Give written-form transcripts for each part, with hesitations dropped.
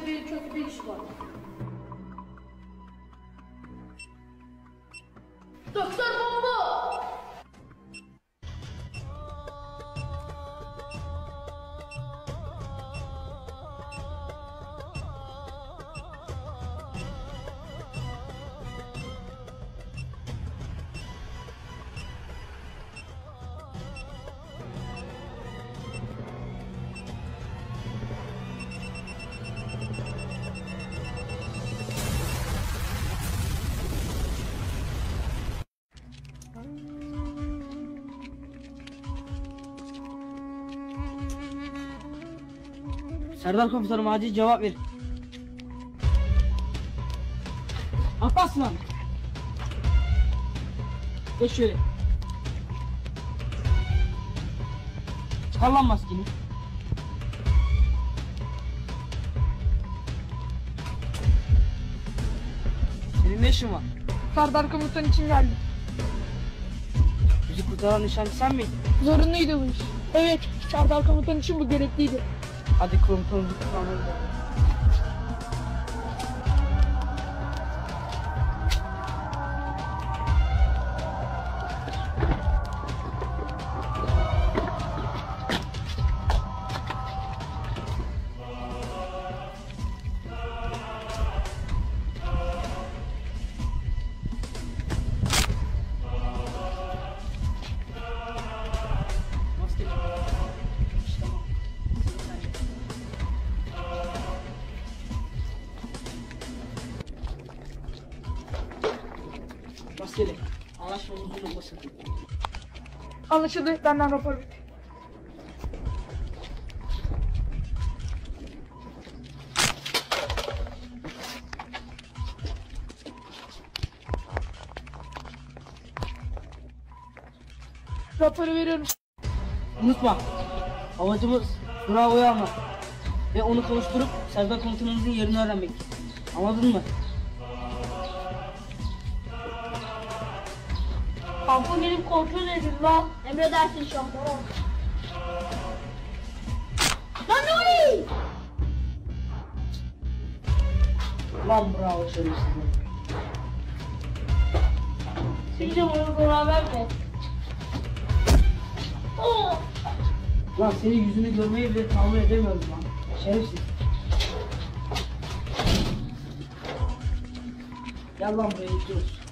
bir kötü bir iş var. Doktor Bombo! Serdar komutanım acil cevap ver. Alparslan. Geç şöyle. Çıkar lan maskeni. Senin ne işin var? Serdar komutan için geldim. Bizi kurtaran nişancı sen miydin? Zorunluydu bu iş. Evet, Serdar komutan için bu gerekliydi. Hadi komutanım kurtaralım. Maskeli. Anlaşmamızın olmasın. Anlaşıldı, benden rapor bekle. Raporu veriyorum. Unutma. Amacımız Bravo'yu almak. Ve onu konuşturup Serdar komutanımızın yerini öğrenmek. Anladın mı? Tampon gelip kontrol edin lan. Emredersin şampiyonum. Lan ne oluyor? Lan bravo şerefsizim. Sizce bunu beraber mi? Oo! Lan senin yüzünü görmeyi bile tahammül edemiyorum lan. Şerefsiz. Gel lan buraya gidiyoruz.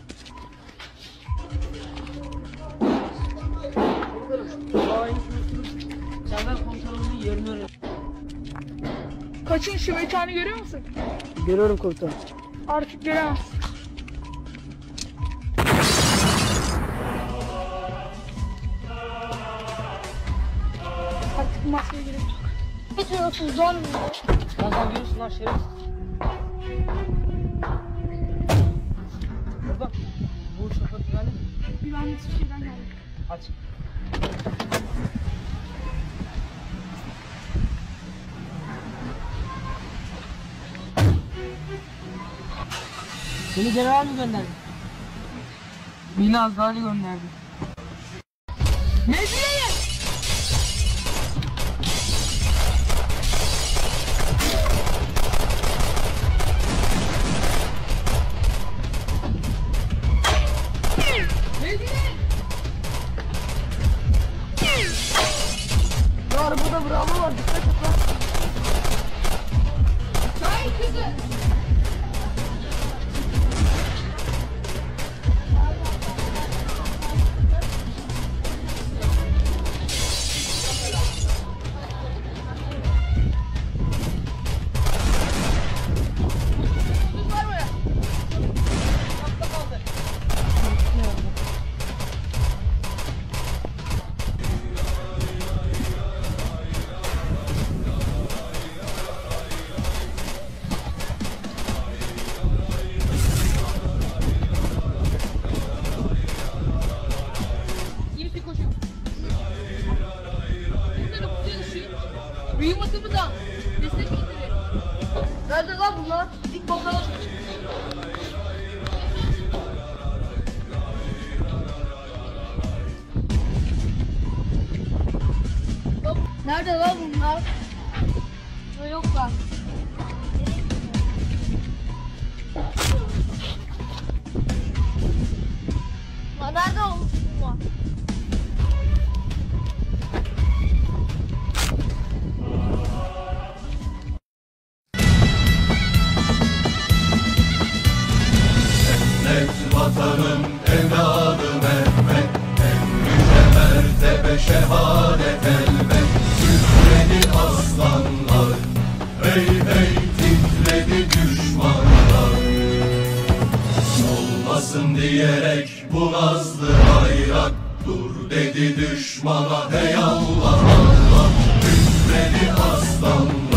Serdar komutanımızın yerini öğren. Kaçın şu mekanı görüyor musun? Görüyorum komutanım. Artık göremezsin. Artık maskeye gerek yok. Geçiyorsun zor mu? Lan görüyorsun lan şerefsiz. Baba bu şoför güvenli mi? Güvenlik şeyden geldi. Aç. Seni general mi gönderdi? Beni Azrail'i gönderdi. Mezuniyet! Ya arabada bravo var, dikkat et lan. Şahin kızı! Büyük atımı da destek getirir. Nerede lan bunlar? İlk bakalım. Nerede lan bunlar? Yok lan. vatanın evladı Mehmet, en yüce mertebe şehadet elbet. Titredi aslanlar, hey hey titredi düşmanlar. Olmasın diyerek bu nazlı bayrak, dur dedi düşmana hey Allah Allah. Titredi aslanlar.